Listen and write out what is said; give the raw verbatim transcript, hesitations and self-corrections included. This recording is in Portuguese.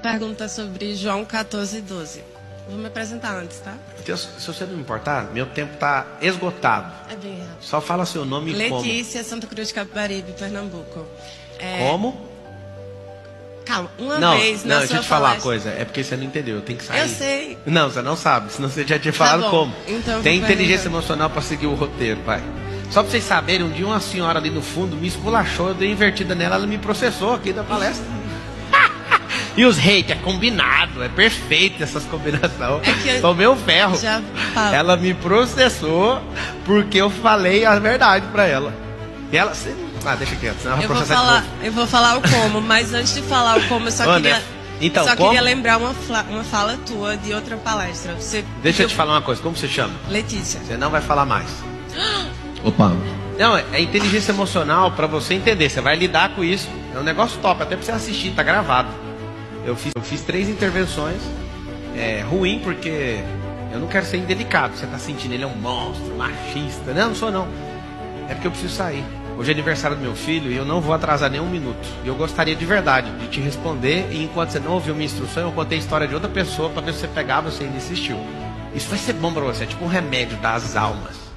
pergunta sobre João quatorze, doze. Vou me apresentar antes, tá? Deus, se você não me importar, meu tempo tá esgotado. É bem rápido. Só fala seu nome e como. Letícia, Santa Cruz de Capibaribe, Pernambuco. É... Como? Calma, uma não, vez na não, sua deixa eu te falar uma palestra... coisa. É porque você não entendeu, eu tenho que sair. Eu sei. Não, você não sabe, senão você já tinha falado bom, como. então eu Tem vou inteligência perguntar. emocional pra seguir o roteiro, vai. Só pra vocês saberem, um dia uma senhora ali no fundo me esculachou, eu dei invertida nela, ela me processou aqui da palestra. E os hate, é combinado, é perfeito essas combinações. É que eu Tomei o ferro. já falo. Ela me processou porque eu falei a verdade pra ela. E ela... Ah, deixa quieto, senão ela Eu vai vou, processar de falar, novo. eu vou falar o como, mas antes de falar o como, eu só Ô, queria, né? Então, só como? queria lembrar uma, fla- uma fala tua de outra palestra. Você Deixa eu pediu- te falar uma coisa, como você chama? Letícia. Você não vai falar mais. Opa. Não, é inteligência emocional pra você entender. Você vai lidar com isso. É um negócio top, até pra você assistir, tá gravado. Eu fiz, eu fiz três intervenções. É ruim porque eu não quero ser indelicado. Você tá sentindo ele é um monstro, machista. Não, não sou não. É porque eu preciso sair. Hoje é aniversário do meu filho e eu não vou atrasar nem um minuto. E eu gostaria de verdade de te responder. E enquanto você não ouviu minha instrução, eu contei a história de outra pessoa pra ver se você pegava, você ainda insistiu. Isso vai ser bom pra você, é tipo um remédio das almas.